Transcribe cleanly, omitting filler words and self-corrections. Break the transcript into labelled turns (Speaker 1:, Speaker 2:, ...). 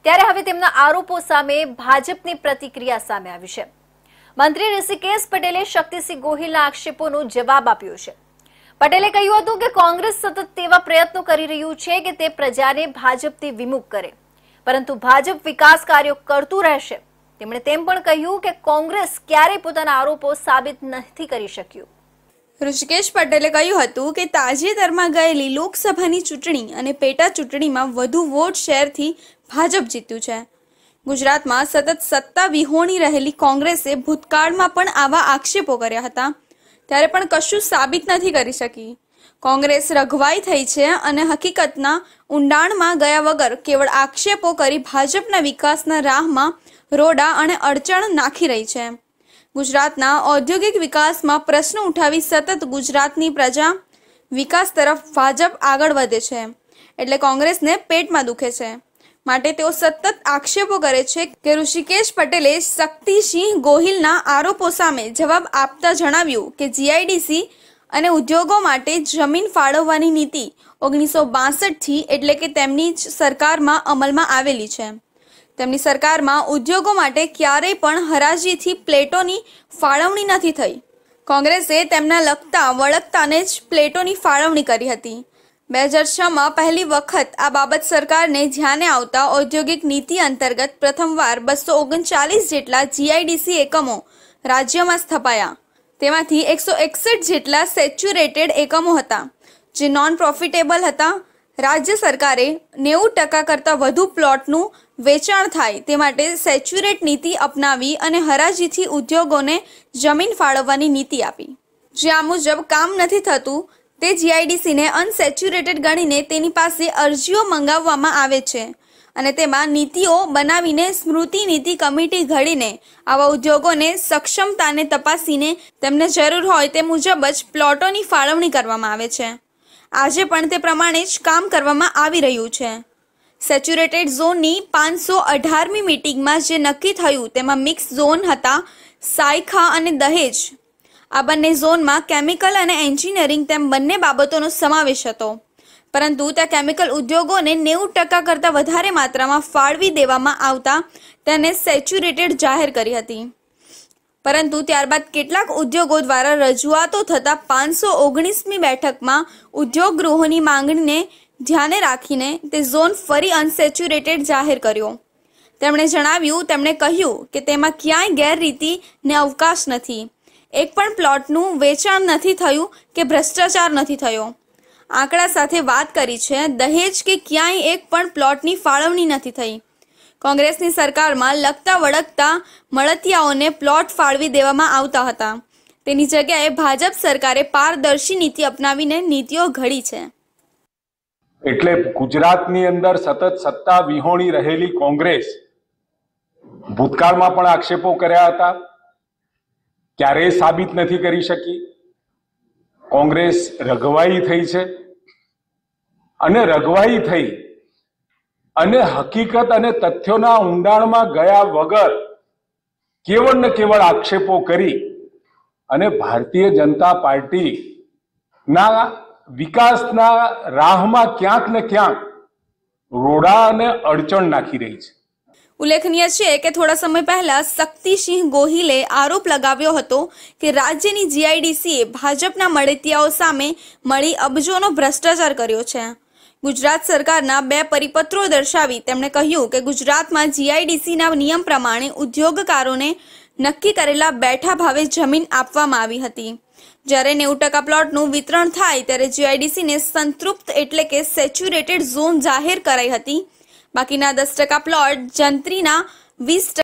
Speaker 1: ત્યારે હવે તેમના આરોપો સામે ભાજપની પ્રતિક્રિયા સામે આવી છે। મંત્રી ઋષિકેશ પટેલે શક્તિસિંહ ગોહિલના આક્ષેપોનો જવાબ આપ્યો છે। પટેલે કહ્યું હતું કે કોંગ્રેસ સતત તેવા પ્રયત્નો કરી રહ્યું છે કે તે પ્રજાને ભાજપથી વિમુખ કરે, પરંતુ ભાજપ વિકાસ કાર્યો કરતું રહેશે। તેમણે તેમ પણ કહ્યું કે કોંગ્રેસ ક્યારેય પોતાના આરોપો સાબિત નથી કરી શક્યું।
Speaker 2: ઋષિકેશ પટેલે કહ્યું હતું કે તાજેતરમાં ગયેલી લોકસભાની ચૂંટણી અને પેટા ચૂંટણીમાં વધુ વોટ શેરથી ભાજપ જીત્યું છે। ગુજરાતમાં સતત સત્તા વિહોણી રહેલી કોંગ્રેસે ભૂતકાળમાં પણ આવા આક્ષેપો કર્યા હતા, ત્યારે પણ કશું સાબિત નથી કરી શકી। કોંગ્રેસ રઘવાઈ થઈ છે અને હકીકતના ઊંડાણમાં ગયા વગર કેવળ આક્ષેપો કરી ભાજપના વિકાસના રાહમાં રોડા અને અડચણ નાખી રહી છે। ગુજરાતના ઔદ્યોગિક વિકાસમાં પ્રશ્ન ઉઠાવી સતત ગુજરાતની પ્રજા વિકાસ તરફ ભાજપ આગળ વધે છે, એટલે કોંગ્રેસને પેટમાં દુખે છે, માટે તેઓ સતત આક્ષેપો કરે છે કે ઋષિકેશ પટેલે શક્તિસિંહ ગોહિલના આરોપો સામે જવાબ આપતા જણાવ્યું કે જીઆઈડીસી અને ઉદ્યોગો માટે જમીન ફાળવવાની નીતિ 1962થી એટલે કે તેમની જ સરકારમાં અમલમાં આવેલી છે। તેમની સરકારમાં ઉદ્યોગો માટે ક્યારેય પણ હરાજીથી પ્લેટોની ફાળવણી નથી થઈ। કોંગ્રેસે તેમના લગતા વળગતાને જ પ્લેટોની ફાળવણી કરી હતી। 2006માં પહેલી વખત આ બાબત સરકારને ધ્યાને આવતા ઔદ્યોગિક નીતિ અંતર્ગત પ્રથમવાર 239 જેટલા જીઆઈડીસી એકમો રાજ્યમાં સ્થપાયા। તેમાંથી 161 જેટલા સેચ્યુરેટેડ એકમો હતા જે નોન પ્રોફિટેબલ હતા। રાજ્ય સરકારે 90% કરતાં વધુ પ્લોટનું વેચાણ થાય તે માટે સેચ્યુરેટ નીતિ અપનાવી અને હરાજીથી ઉદ્યોગોને જમીન ફાળવવાની નીતિ આપી। જ્યાં મુજબ કામ નથી થતું તે જીઆઈડીસીને અનસેચ્યુરેટેડ ગણીને તેની પાસે અરજીઓ મંગાવવામાં આવે છે અને તેમાં નીતિઓ બનાવીને સ્મૃતિ નીતિ કમિટી ઘડીને આવા ઉદ્યોગોને સક્ષમતાને તપાસીને તેમને જરૂર હોય તે મુજબ જ પ્લોટોની ફાળવણી કરવામાં આવે છે। આજે પણ તે પ્રમાણે જ કામ કરવામાં આવી રહ્યું છે। સેચ્યુરેટેડ ઝોનની 518મી મીટિંગમાં જે નક્કી થયું તેમાં મિક્સ ઝોન હતા સાયખા અને દહેજ। આ બંને ઝોનમાં કેમિકલ અને એન્જિનિયરિંગ તેમ બંને બાબતોનો સમાવેશ હતો, પરંતુ ત્યાં કેમિકલ ઉદ્યોગોને 90% કરતાં વધારે માત્રામાં ફાળવી દેવામાં આવતા તેને સેચ્યુરેટેડ જાહેર કરી હતી, પરંતુ ત્યારબાદ કેટલાક ઉદ્યોગો દ્વારા રજૂઆતો થતાં 519મી બેઠકમાં ઉદ્યોગ ગૃહોની માંગણીને ધ્યાને રાખીને તે ઝોન ફરી અનસેચ્યુરેટેડ જાહેર કર્યો। તેમણે કહ્યું કે તેમાં ક્યાંય ગેરરીતિ ને અવકાશ નથી, એક પણ પ્લોટનું વેચાણ નથી થયું કે ભ્રષ્ટાચાર નથી થયો। આંકડા સાથે વાત કરી છે દહેજ કે ક્યાંય એક પણ પ્લોટની ફાળવણી નથી થઈ। કોંગ્રેસની સરકારમાં લગતા વળગતા મળતિયાઓને પ્લોટ ફાળવી દેવામાં આવતા હતા, તેની જગ્યાએ ભાજપ સરકારે પારદર્શી નીતિ અપનાવીને નીતિઓ ઘડી છે।
Speaker 3: એટલે ગુજરાતની અંદર સતત સત્તા વિહોણી રહેલી કોંગ્રેસ ભૂતકાળમાં પણ આક્ષેપો કર્યા હતા, ક્યારેય સાબિત નથી કરી શકી। કોંગ્રેસ રઘવાઈ થઈ છે અને રઘવાઈ થઈ અને હકીકત અને તથ્યોના ઊંડાણમાં ગયા વગર કેવળ ને કેવળ આક્ષેપો કરી અને ભારતીય જનતા પાર્ટીના વિકાસના રાહમાં ક્યાંક ને ક્યાંક રોડા અને અડચણ નાખી રહી છે।
Speaker 2: ઉલ્લેખનીય છે કે થોડા સમય પહેલા શક્તિસિંહ ગોહિલે આરોપ લગાવ્યો હતો કે રાજ્યની જીઆઈડીસીએ ભાજપના મળતિયાઓ સામે મળી અબજોનો ભ્રષ્ટાચાર કર્યો છે। ગુજરાત સરકારના 2 પરિપત્રો દર્શાવી તેમણે કહ્યું કે ગુજરાતમાં જીઆઈડીસીના નિયમ પ્રમાણે ઉદ્યોગકારોને નક્કી કરેલા બેઠા ભાવે જમીન આપવામાં આવી હતી। જ્યારે 90% પ્લોટનું વિતરણ થાય ત્યારે જીઆઈડીસીને સંતૃપ્ત એટલે કે સેચ્યુરેટેડ ઝોન જાહેર કરાઈ હતી। બાકીના 10% પ્લોટ જંત્રીના 20%